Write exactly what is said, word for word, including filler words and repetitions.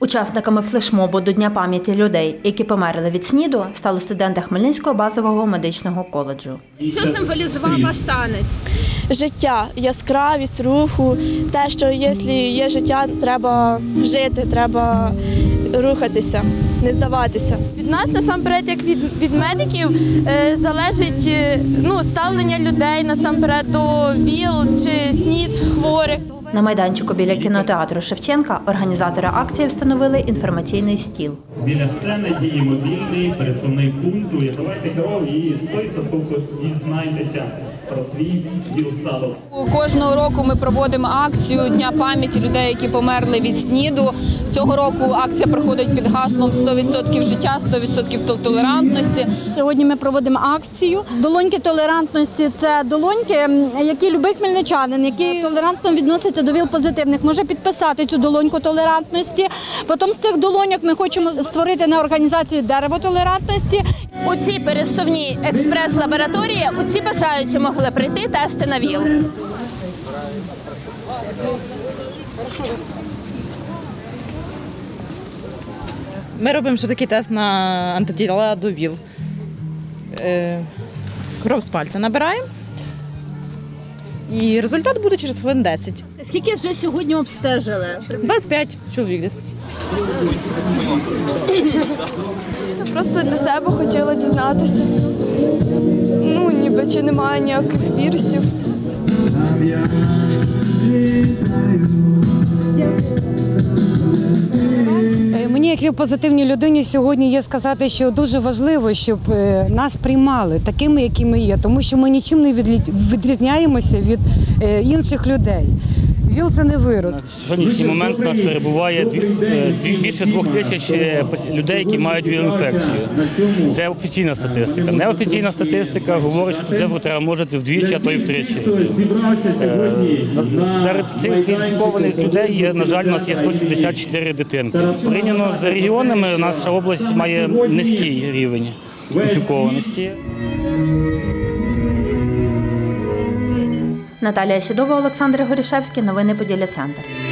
Учасниками флешмобу до Дня пам'яті людей, які померли від СНІДу, стали студенти Хмельницького базового медичного коледжу. Що символізував ваш танець? Життя, яскравість руху, те, що якщо є життя, треба жити, треба рухатися, не здаватися. Від нас, насамперед, як від, від медиків, е, залежить е, ну, ставлення людей, насамперед, до ВІЛ чи СНІД хворих. На майданчику біля кінотеатру Шевченка організатори акції встановили інформаційний стіл. Біля сцени діє мобільний пересувний пункт. Давайте кров і сто відсотків дізнайтеся про свій ВІЛ-статус. Кожного року ми проводимо акцію Дня пам'яті людей, які померли від СНІДу. Цього року акція проходить під гаслом сто відсотків життя, сто відсотків толерантності. Сьогодні ми проводимо акцію «Долоньки толерантності». Це долоньки, які любий хмельничанин, який толерантно відноситься до ВІЛ-позитивних, може підписати цю долоньку толерантності. Потім з цих долоньок ми хочемо створити на організації дерево толерантності. У цій пересувній експрес-лабораторії усі бажаючі могли прийти тести на ВІЛ. Ми робимо такий тест на антитіла до ВІЛ. Кров з пальця набираємо. І результат буде через хвилин десять. Скільки вже сьогодні обстежили? двадцять п'ять чоловік десь. Просто для себе хотіла дізнатися, ну, ніби чи немає ніяких вірусів. Мені, як і позитивній людині, сьогодні є сказати, що дуже важливо, щоб нас приймали такими, які ми є, тому що ми нічим не відрізняємося від інших людей. ВІЛ – це не вирок. На сьогоднішній момент у нас перебуває більше двох тисяч людей, які мають ВІЛ-інфекцію. Це офіційна статистика. Неофіційна статистика говорить, що це треба можете вдвічі, а то й втричі. Серед цих інфікованих людей, є, на жаль, у нас є сто сімдесят чотири дитинки. Порівняно з регіонами, наша область має низький рівень інфікованості. Наталія Сідова, Олександр Горішевський. Новини Поділля Центр.